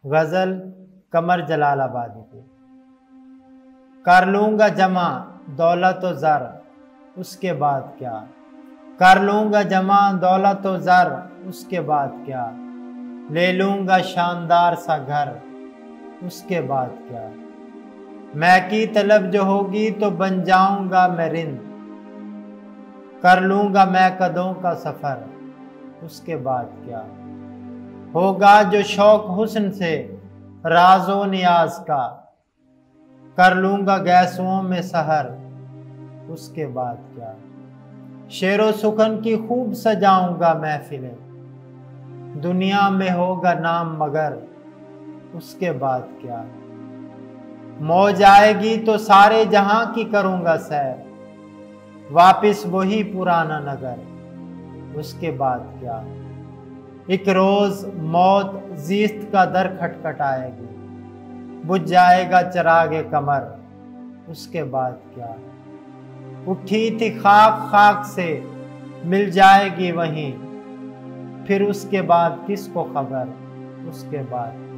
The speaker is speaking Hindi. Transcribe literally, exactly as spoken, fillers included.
गज़ल कमर जलालाबादी की। कर लूँगा जमा दौलत व ज़र, उसके बाद क्या। कर लूँगा जमा दौलत व ज़र, उसके बाद क्या। ले लूँगा शानदार सा घर, उसके बाद क्या। मैं की तलब जो होगी तो बन जाऊँगा मैं रिंद। कर लूँगा मैं कदों का सफ़र, उसके बाद क्या। होगा जो शौक हुस्न से राज़ो नियाज का। कर लूँगा गैसुओं में सहर, उसके बाद क्या। शेरो सुखन की खूब सजाऊँगा महफिलें, दुनिया में होगा नाम मगर, उसके बाद क्या। मौज आएगी तो सारे जहां की करूँगा सैर, वापिस वही पुराना नगर, उसके बाद क्या। एक रोज़ मौत जीस्त का दर खटखटाएगी, बुझ जाएगा चिरागे कमर, उसके बाद क्या। उठी थी खाक खाक से मिल जाएगी वहीं, फिर उसके बाद किसको खबर, उसके बाद